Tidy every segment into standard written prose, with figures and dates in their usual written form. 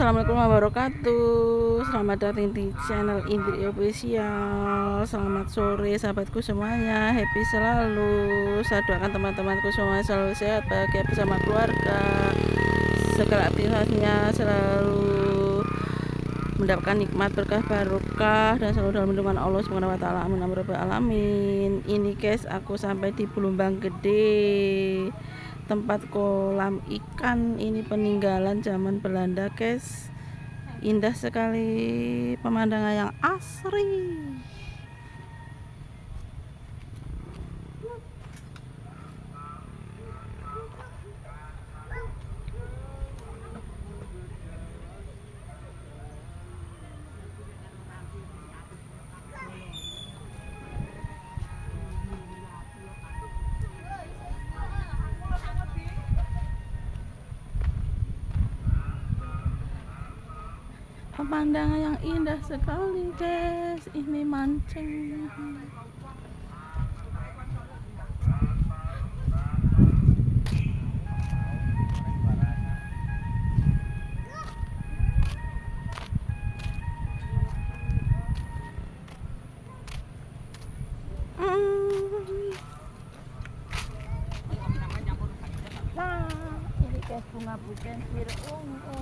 Assalamualaikum warahmatuh. Selamat datang di channel Indri Official. Selamat sore sahabatku semuanya. Happy selalu. Saya doakan teman-temanku semua selalu sehat, bahagia bersama keluarga. Segala aktivitasnya selalu mendapatkan nikmat, berkah, barokah, dan selalu dalam lindungan Allah Subhanahu wa taala. Amin amin rabbal alamin. Ini guys, aku sampai di Bulumbang Gede, tempat kolam ikan. Ini peninggalan zaman Belanda guys. Indah sekali, pemandangan yang asri. Pemandangan yang indah sekali guys. Ini mancing. Nah, ini guys bunga bugenvil ungu.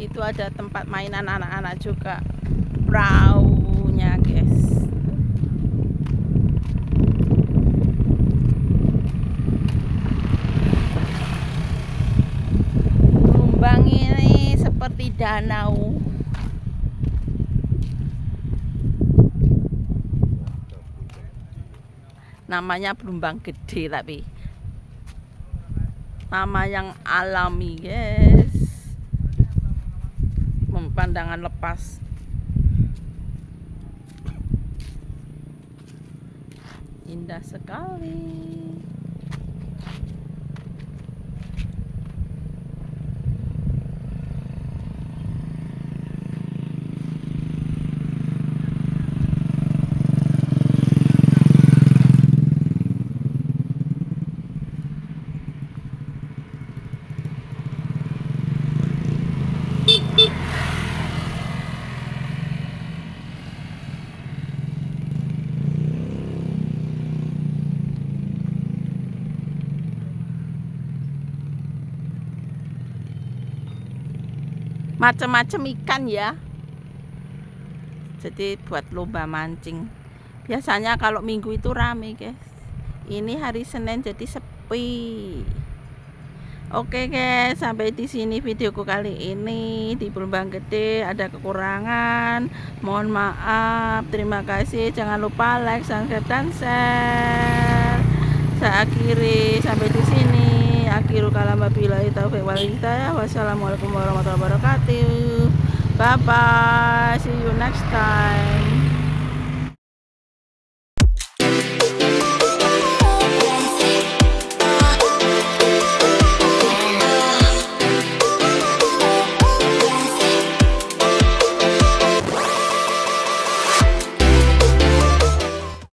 Itu ada tempat mainan anak-anak juga, perahunya guys. Blumbang ini seperti danau. Namanya Blumbang Gede, tapi nama yang alami guys, pemandangan lepas. Indah sekali. Macam-macam ikan ya, jadi buat lomba mancing. Biasanya kalau minggu itu rame guys, ini hari Senin jadi sepi. Oke guys, sampai di sini videoku kali ini di Blumbang Gede. Ada kekurangan, mohon maaf. Terima kasih, jangan lupa like, subscribe, dan share. Saya akhiri sampai di sini. Akhirul kalam wabillahi taufiq wal hidayah. Wassalamualaikum warahmatullahi wabarakatuh. Bye bye, see you next time.